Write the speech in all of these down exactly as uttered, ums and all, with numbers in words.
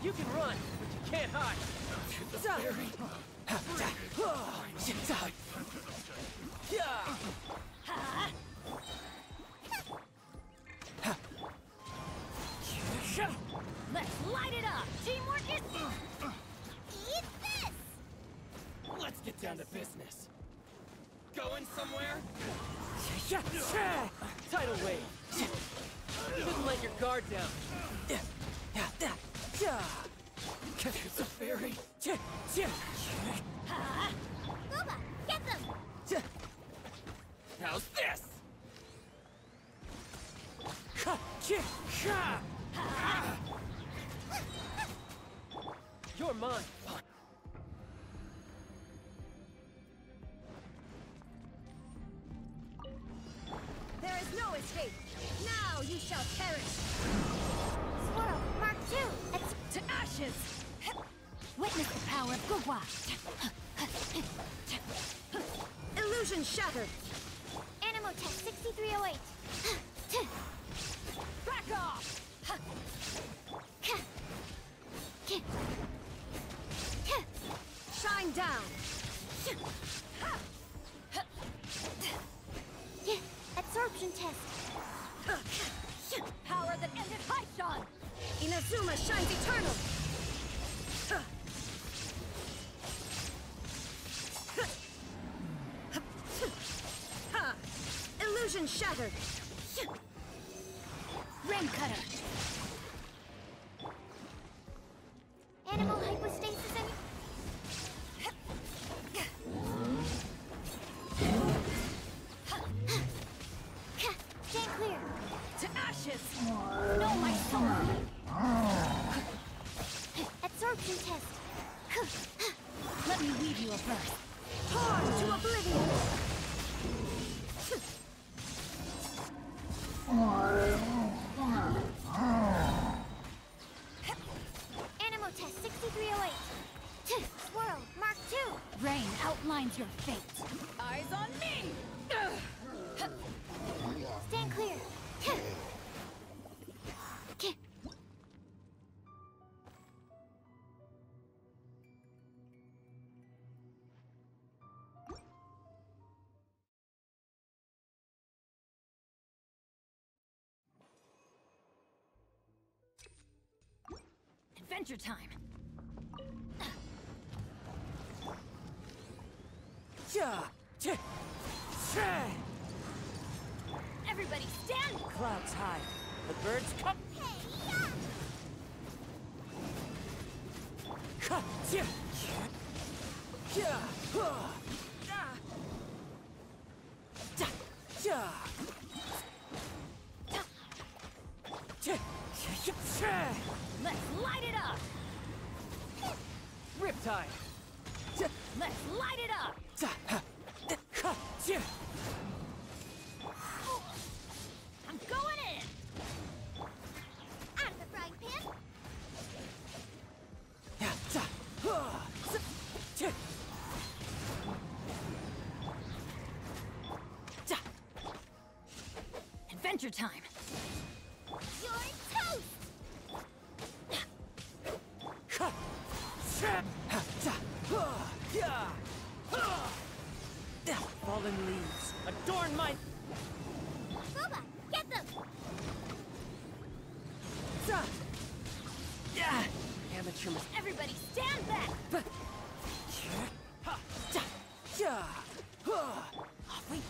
You can run, but you can't hide. Let's light it up! Teamwork is... Eat this! Let's get down to business. Going somewhere? Tidal wave. Couldn't let your guard down. It's a fairy. Booba, get them! How's this? You're mine. There is no escape. Now you shall perish. Swirl, Mark two. It's to ashes. Witness the power of Gugwa. Illusion shattered. Animotech sixty-three oh eight. Back off. Shine down. Absorption test. Power that ended Haishan. Inazuma shines eternal. Illusion shattered. Ring cutter. Animal hypostasis and... Stand clear. To ashes. No, my soul. Absorption test. Let me weave you a birth. Torn to oblivion. Animotech sixty-three oh eight. Swirl, Mark two. Rain outlines your fate. Eyes on me! Stand clear. Adventure time. Everybody stand! Clouds high. The birds come. Let's light it up! Riptide. Let's light it up! I'm going in! Out of the frying pan! Adventure time! You're toast! Fallen leaves adorn my... Booba, get them! Amateur must... Everybody stand back! Off we...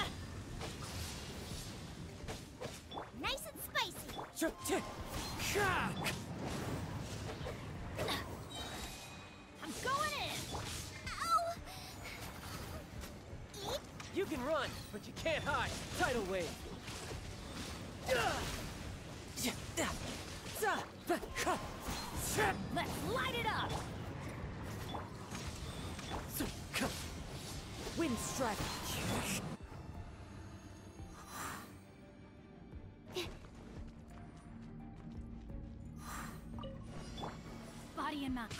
Nice and spicy! I'm going in! Ow! Eat! You can run, but you can't hide. Tidal wave. Let's light it up! Wind strike. Body and mount.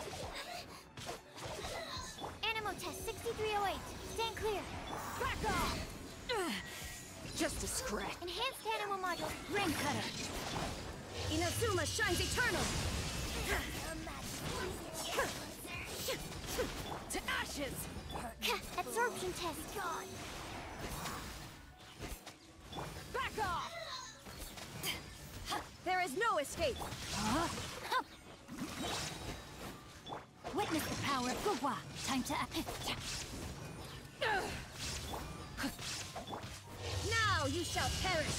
Animotech sixty-three oh eight. Stand clear. Back off! Just a scratch. Enhanced animal module. Ring cutter. Inazuma shines eternal. To ashes! Absorption test. Gone. Back off! There is no escape! Huh? Witness the power of Gugwa. Time to act. Now you shall perish!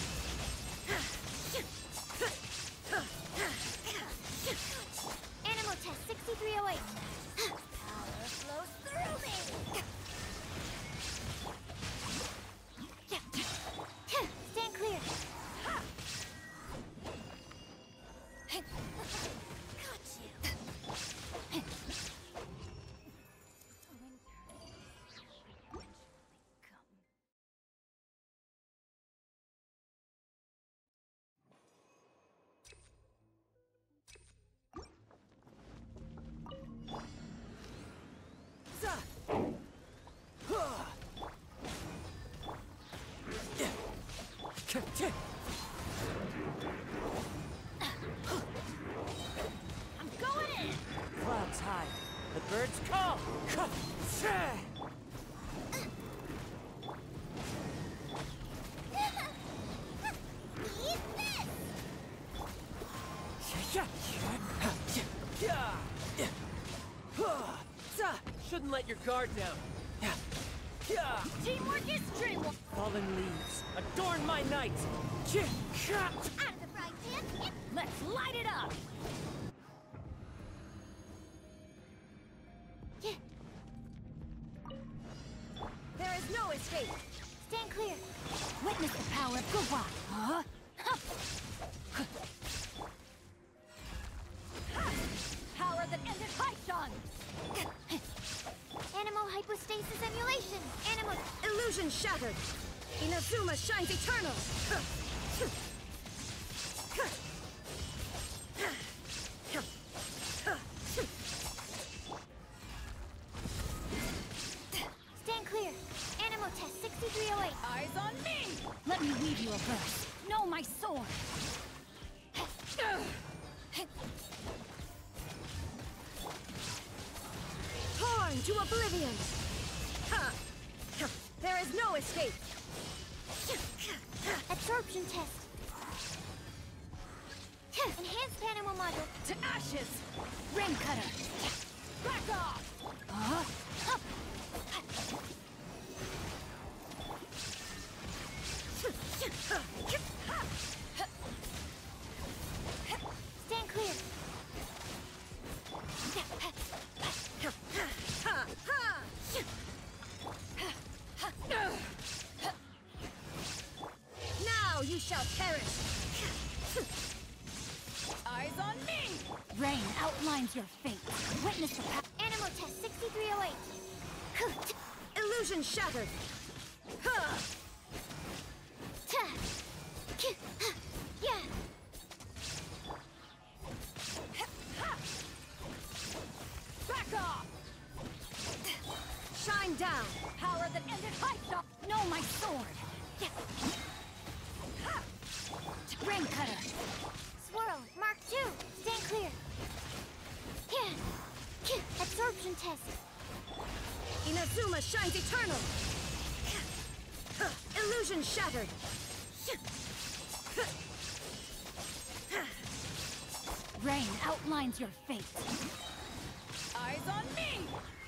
Animal test sixty-three oh eight. Power flows through me! Stand clear! Got you! I'm going in! Clouds high. The birds call. Eat this! Shouldn't let your guard down. Teamwork is dreamwork! Fallen leaves, adorn my night! Out of the frying pan, let's light it up! There is no escape! Stand clear! Witness the power of Gugwa! Huh? Power that ended Haishan! Animal hypostasis emulation! Animal... Illusion shattered! Inazuma shines eternal! Stand clear! Animal test sixty-three oh eight! Eyes on me! Let me weave you a verse. Know my sword! Torn to oblivion! Ha! There is no escape! Absorption test. Enhanced animal module. To ashes! Ring cutter! Back off! Huh? Stand clear! Now you shall perish! Eyes on me! Rain outlines your fate. Witness the power. Animal test sixty-three oh eight. Illusion shattered! Yeah! Back off! Shine down! Power that ended Haishan! Know my sword! Ring cutter! Swirl, Mark two! Stand clear! Absorption test! Inazuma shines eternal! Illusion shattered! Rain outlines your fate! Eyes on me!